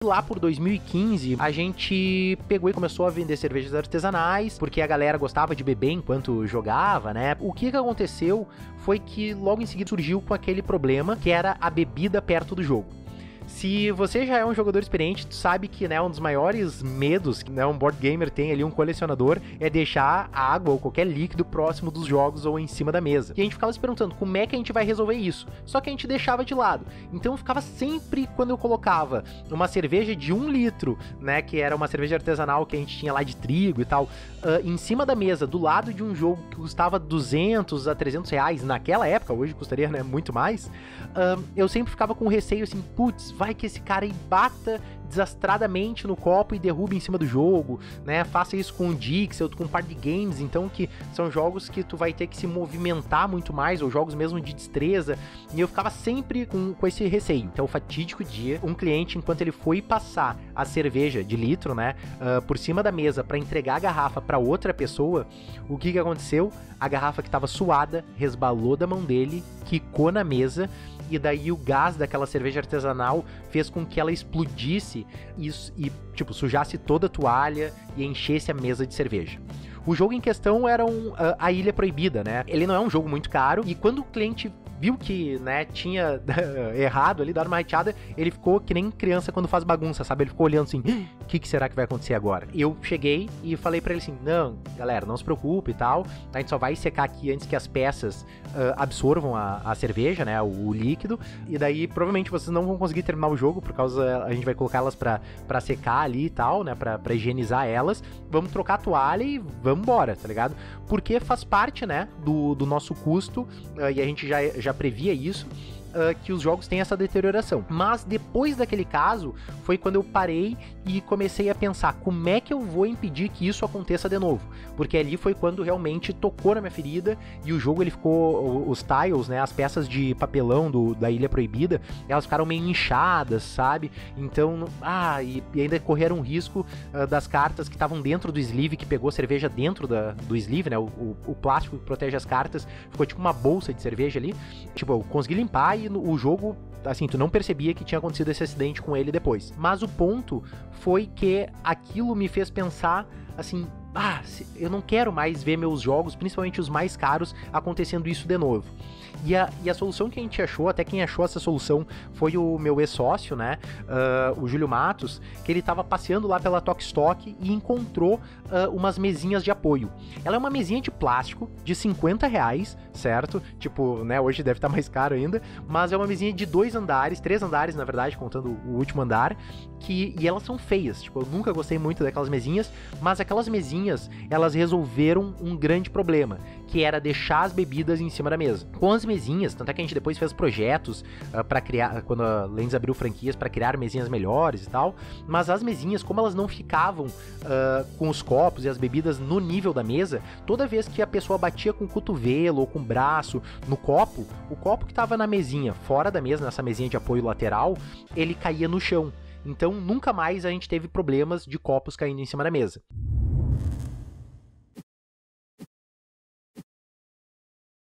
Lá por 2015, a gente pegou e começou a vender cervejas artesanais, porque a galera gostava de beber enquanto jogava, né? O que aconteceu foi que logo em seguida surgiu com aquele problema, que era a bebida perto do jogo. Se você já é um jogador experiente, tu sabe que, né, um dos maiores medos que, né, um board gamer tem ali, um colecionador, é deixar água ou qualquer líquido próximo dos jogos ou em cima da mesa. E a gente ficava se perguntando como é que a gente vai resolver isso. Só que a gente deixava de lado. Então eu ficava sempre, quando eu colocava uma cerveja de 1 litro, né, que era uma cerveja artesanal que a gente tinha lá de trigo e tal, em cima da mesa, do lado de um jogo que custava 200 a 300 reais naquela época, hoje custaria, né, muito mais, eu sempre ficava com receio assim, putz, vai que esse cara aí bata desastradamente no copo e derruba em cima do jogo, né? Faça isso com o Dixie ou com Party Games, então, que são jogos que tu vai ter que se movimentar muito mais, ou jogos mesmo de destreza, e eu ficava sempre com esse receio. Então, o fatídico dia, um cliente, enquanto ele foi passar a cerveja de litro, né, por cima da mesa para entregar a garrafa para outra pessoa, o que aconteceu? A garrafa que estava suada resbalou da mão dele, quicou na mesa, e daí o gás daquela cerveja artesanal fez com que ela explodisse e tipo, sujasse toda a toalha e enchesse a mesa de cerveja. O jogo em questão era a Ilha Proibida, né? Ele não é um jogo muito caro, e quando o cliente viu que, né, tinha errado ali, dado uma rateada, ele ficou que nem criança quando faz bagunça, sabe? Ele ficou olhando assim, o que será que vai acontecer agora? Eu cheguei e falei pra ele assim, não, galera, não se preocupe e tal, a gente só vai secar aqui antes que as peças absorvam a cerveja, né, o líquido, e daí provavelmente vocês não vão conseguir terminar o jogo, por causa, a gente vai colocar elas pra secar ali e tal, né, pra higienizar elas, vamos trocar a toalha e vamos embora, tá ligado? Porque faz parte, né, do nosso custo, e a gente já previa isso, que os jogos têm essa deterioração. Mas depois daquele caso, foi quando eu parei e comecei a pensar, como é que eu vou impedir que isso aconteça de novo? Porque ali foi quando realmente tocou na minha ferida, e o jogo, ele ficou, os tiles, né, as peças de papelão da Ilha Proibida, elas ficaram meio inchadas, sabe? Então, e ainda correram um risco das cartas que estavam dentro do sleeve, que pegou cerveja dentro do sleeve, né, o plástico que protege as cartas, ficou tipo uma bolsa de cerveja ali, tipo, eu consegui limpar, e o jogo, assim, tu não percebia que tinha acontecido esse acidente com ele depois. Mas o ponto foi que aquilo me fez pensar, assim, eu não quero mais ver meus jogos, principalmente os mais caros, acontecendo isso de novo. E a solução que a gente achou, até quem achou essa solução foi o meu ex-sócio, né, o Júlio Matos, que ele tava passeando lá pela Tokstok e encontrou umas mesinhas de apoio. Ela é uma mesinha de plástico de 50 reais, certo? Tipo, né, hoje deve estar mais caro ainda, mas é uma mesinha de 2 andares, 3 andares, na verdade, contando o último andar, e elas são feias. Tipo, eu nunca gostei muito daquelas mesinhas, mas aquelas mesinhas, elas resolveram um grande problema, que era deixar as bebidas em cima da mesa. Com as mesinhas, tanto é que a gente depois fez projetos para criar, quando a Lens abriu franquias, para criar mesinhas melhores e tal, mas as mesinhas, como elas não ficavam com os copos e as bebidas no nível da mesa, toda vez que a pessoa batia com o cotovelo ou com o braço no copo, o copo que estava na mesinha, fora da mesa, nessa mesinha de apoio lateral, ele caía no chão. Então nunca mais a gente teve problemas de copos caindo em cima da mesa.